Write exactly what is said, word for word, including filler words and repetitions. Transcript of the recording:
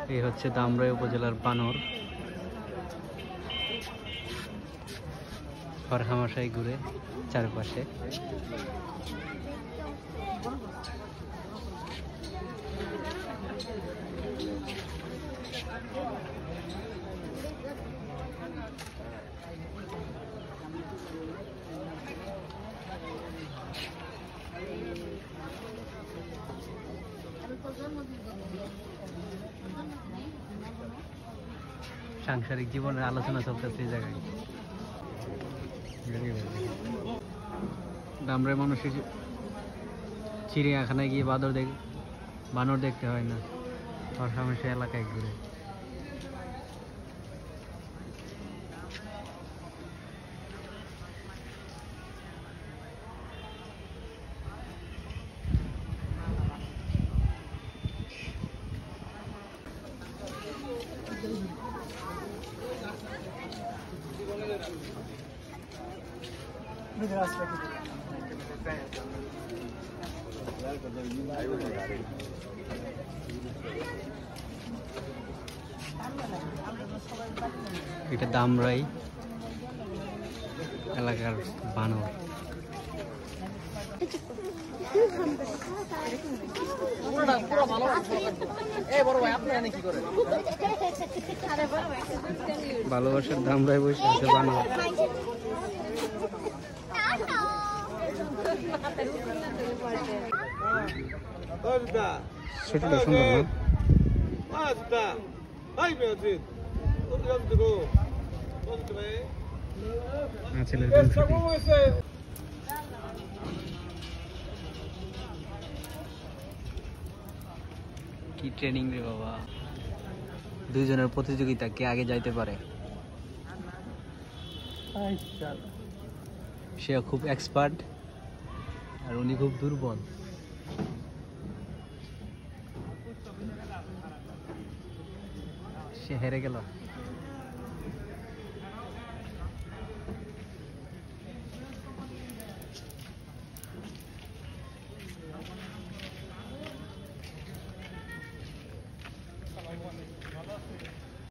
এই হচ্ছে দামরাই উপজেলার বানর। খড়হামাশাই ঘুরে চারপাশে। সাংসারিক জীবনের আলোচনা চলতেছে এই জায়গায়। দামরাই মানুষের চিড়িয়াখানায় গিয়ে বাদর দেখ বানর দেখতে হয় না, খড়হামাশাই এলাকায় ঘুরে। এটা দামরাই এলাকার বানর। ভালোবাসার দামরাই বসে আছে বানর। ছোটটা সুন্দর না? কি ট্রেনিং রে বাবা! দুইজনের প্রতিযোগিতা, কে আগে যাইতে পারে। সে খুব এক্সপার্ট আর উনি খুব দুর্বল। সে হেরে গেল।